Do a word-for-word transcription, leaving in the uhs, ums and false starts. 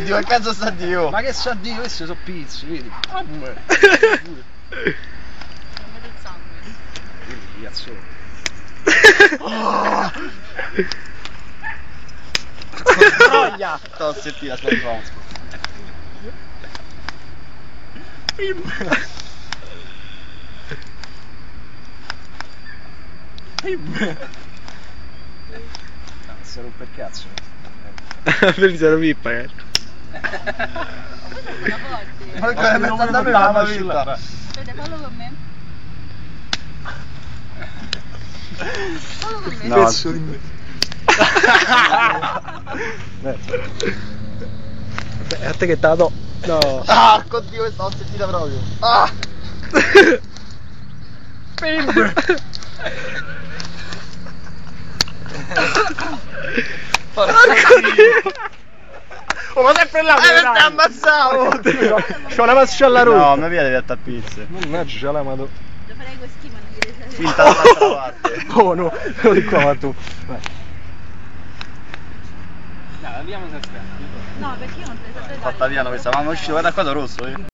Oddio, che cazzo sta Dio? Ma che sa Dio, questi sono pizzi, vedi? Ah, non vede il sangue. Quindi, cazzo. Troia! Sto a sentire, aspetta, vamos. No, si rompe il cazzo. Per zero pippa, eh. Ma Ma come mezzo da me la vita? aspetta, fallo con me. Fallo con me. No. Pezzo di me. Beh, a te che te la do. No. Ah, oddio, questa l'ho sentita proprio. Ah! Pim! Porco Dio! Oh, ma sempre là! Eh, ma ti ammazzavo! C'ho una mascella rotta! No, mi viene di attappizzare. Mannaggia, c'è la madonna. Lo farei con schifo, non dire se Finta dall'altra parte. Oh no, non di qua, ma tu. Vai. No, andiamo senza. no, perché io non te lo so. Fatta via questa, ma mi è uscito, guarda qua da rosso, eh.